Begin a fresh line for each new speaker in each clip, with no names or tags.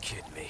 kid me.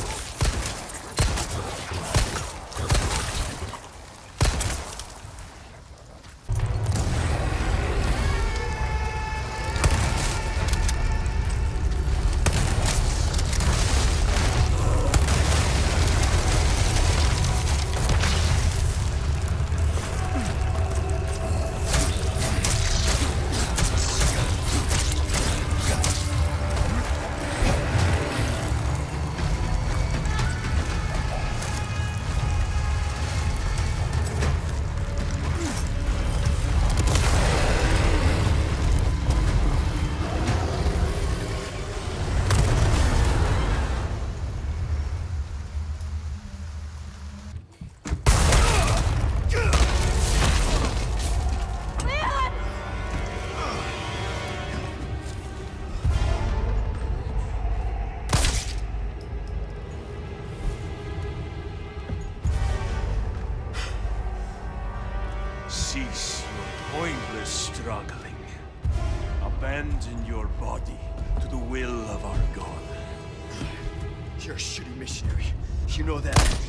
Cease your pointless struggling. Abandon your body to the will of our God.
You're a shitty missionary. You know that.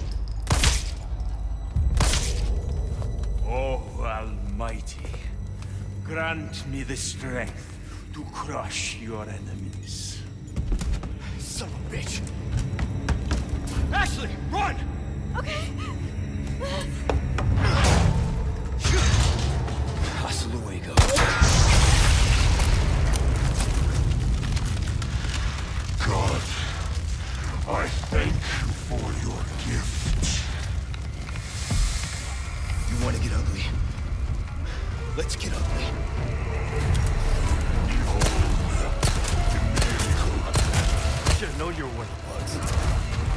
Oh, Almighty, grant me the strength to crush your enemies.
Son of a bitch! Ashley, run!
Okay.
Hasta luego.
God, I thank you for your gift.
You want to get ugly? Let's get ugly.
I should have known you were one of the bugs.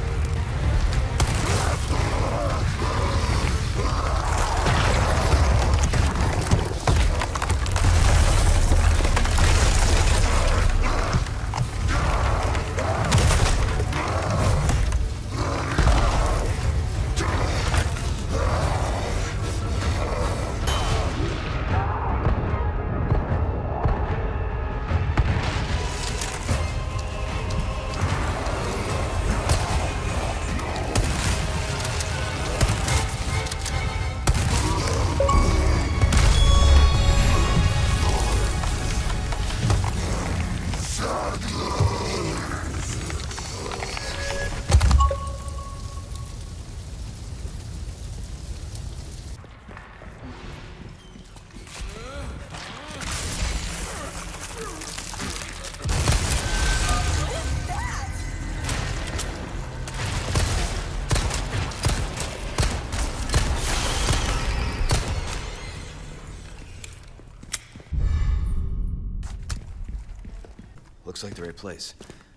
Looks like the right place.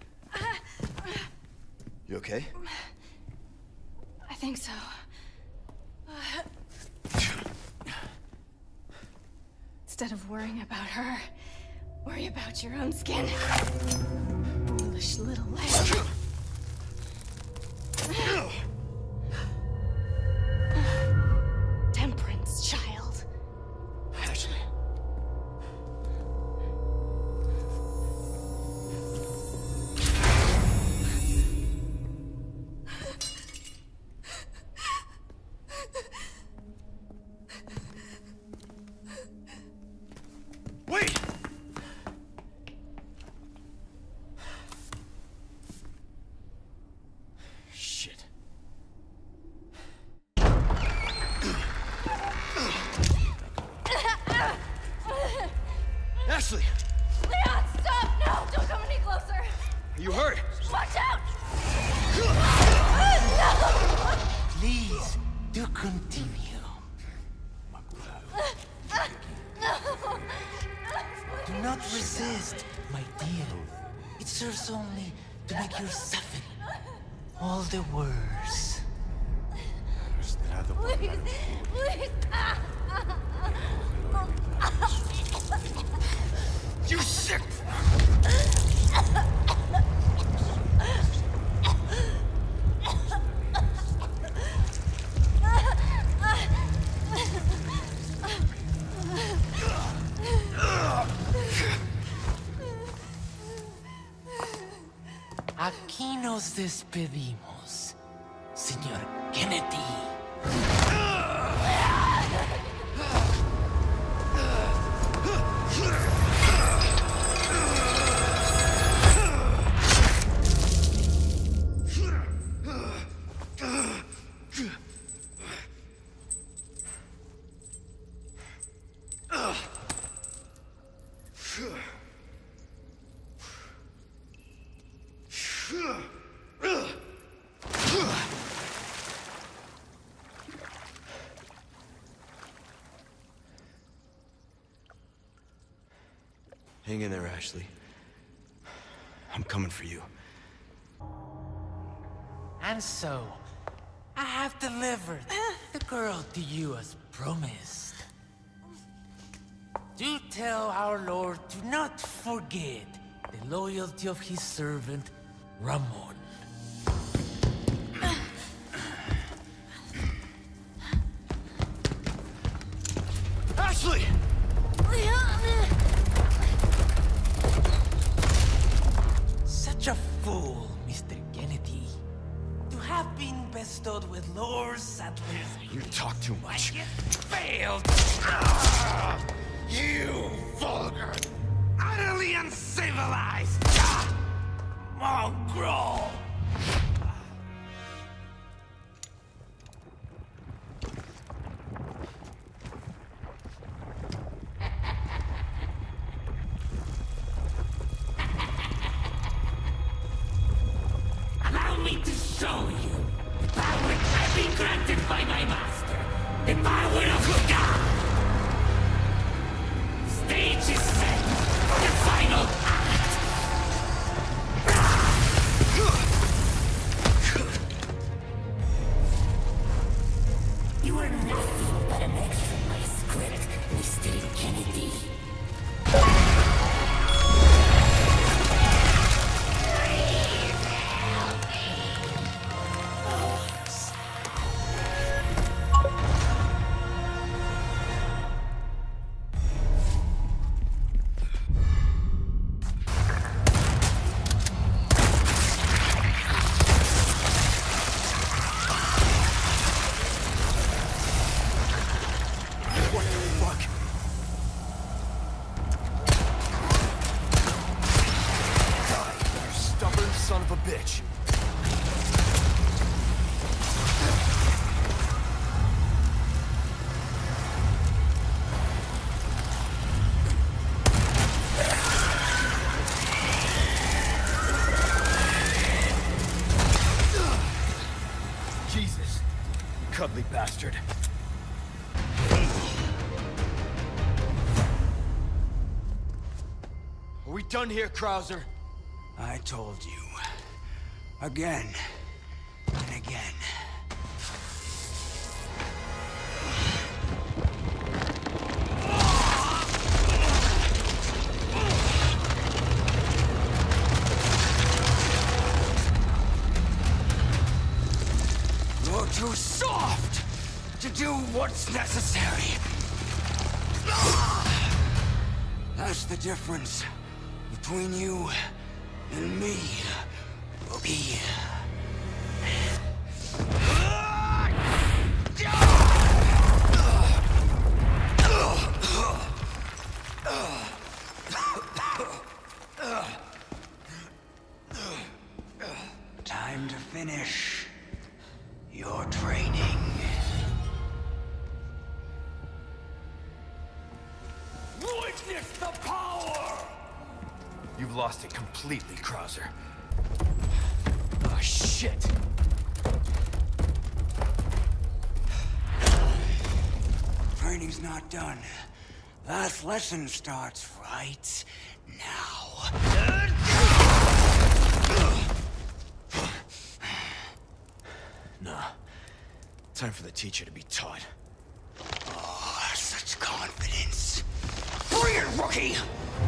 You okay?
I think so. Instead of worrying about her, worry about your own skin. Foolish little lamb. Temperance child.
Ashley.
Wait!
Shit. Ashley!
Leon, stop! No, don't come any closer!
Are you hurt?
Watch out!
Please, do continue. Do not resist, my dear. It serves only to make you suffer all the worse.
Please, please!
You sick!
Aquino Nos despedimos, Señor Kennedy.
Hang in there, Ashley. I'm coming for you.
And so, I have delivered the girl to you as promised. Do tell our Lord to not forget the loyalty of his servant, Ramon.
Ashley!
Such a fool, Mr. Kennedy. To have been bestowed with Lord Saddler's...
You talk too much.
Yet failed.
You vulgar!
Utterly uncivilized. Mongrel.
Allow me to show you the power I've been granted by my master. The power of Lugar. Stage is set for the final act. You are nothing but an extra in my script, Mr. Kennedy.
What the fuck? Die, you stubborn son of a bitch. Jesus, cuddly bastard. Are we done here, Krauser?
I told you. Again. And again. You're too soft to do what's necessary. That's the difference between you and me, Rookie. Time to finish your training.
Witness the power!
You've lost it completely, Krauser. Oh, shit!
Training's not done. Last lesson starts right now.
Nah. Time for the teacher to be taught.
Oh, such confidence. Bring it, Rookie!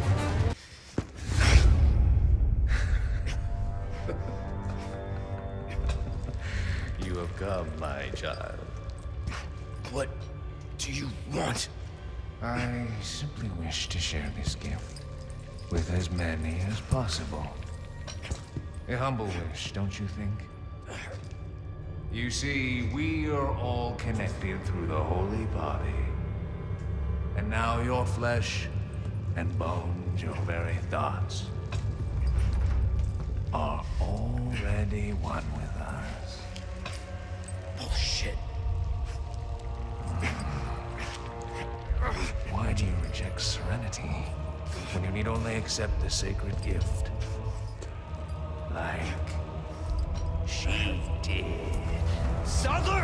You have come, my child.
What do you want?
I simply wish to share this gift with as many as possible. A humble wish, don't you think? You see, we are all connected through the holy body. And now your flesh and bones, your very thoughts, are already one with us.
Bullshit.
Why do you reject serenity when you need only accept the sacred gift? Like she did.
Sadler!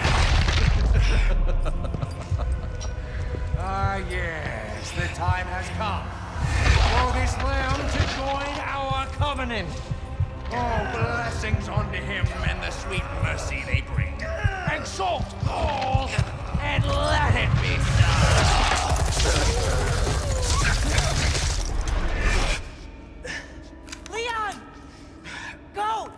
Ah, yes, the time has come for this lamb to join our covenant. Oh, blessings unto him and the sweet mercy they bring. Exalt all, and let it be so.
Leon! Go!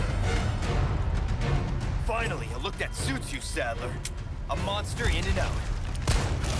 Finally, a look that suits you, Sadler. A monster in and out.